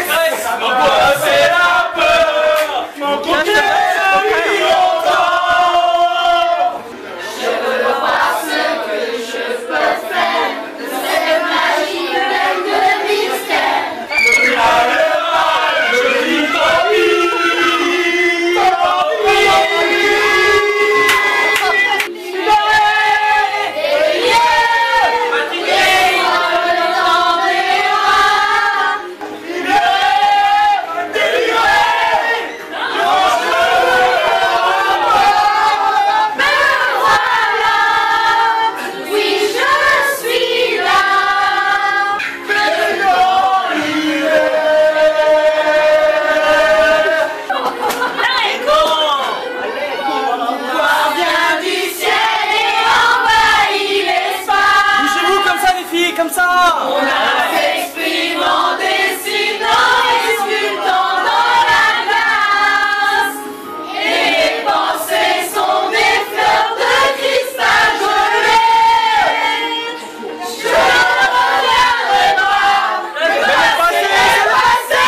C'est la peur, mon cœur lui entend. Je veux voir ce que je peux faire de cette magie pleine de mystère. Je dis tant pis, comme ça. On s'exprime en dessinant et sculptant dans la glace. Et les pensées sont des fleurs de cristal gelé. Je regarde droit, le passé est passé.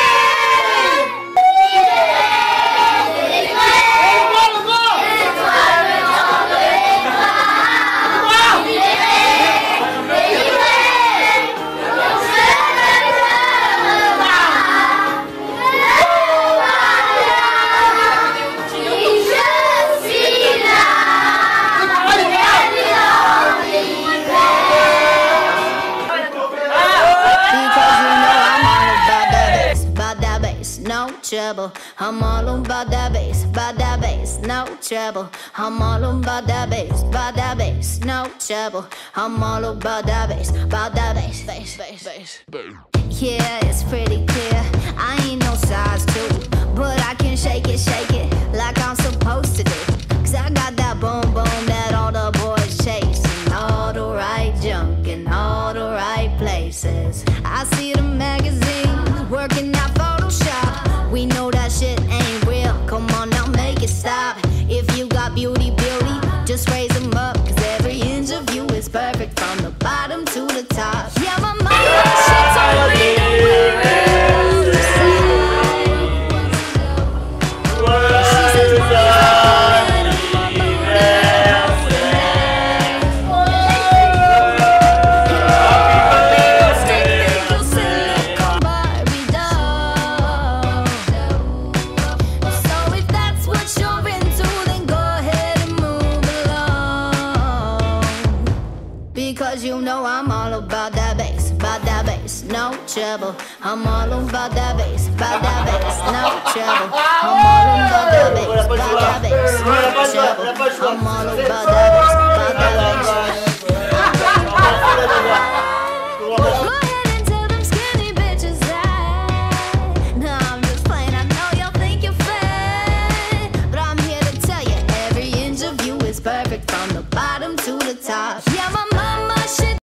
No trouble, I'm all about that bass, no trouble. I'm all about that bass, no trouble. I'm all about that bass, bass. Yeah, it's pretty clear, I ain't no size 2, but I can shake it like I'm supposed to do. Cause I got that boom boom that all the boys chase, and all the right junk in all the right places. I see the magazines working out Photoshop. We know that shit ain't real, come on now make it stop. If you got beauty, just raise them up. Cause every inch of you is perfect from the bottom to the top. Yeah, my mind, shit's already because you know I'm all about that bass, no trouble. I'm all about that bass, no trouble. I'm all about that bass, no trouble. I'm all about that bass,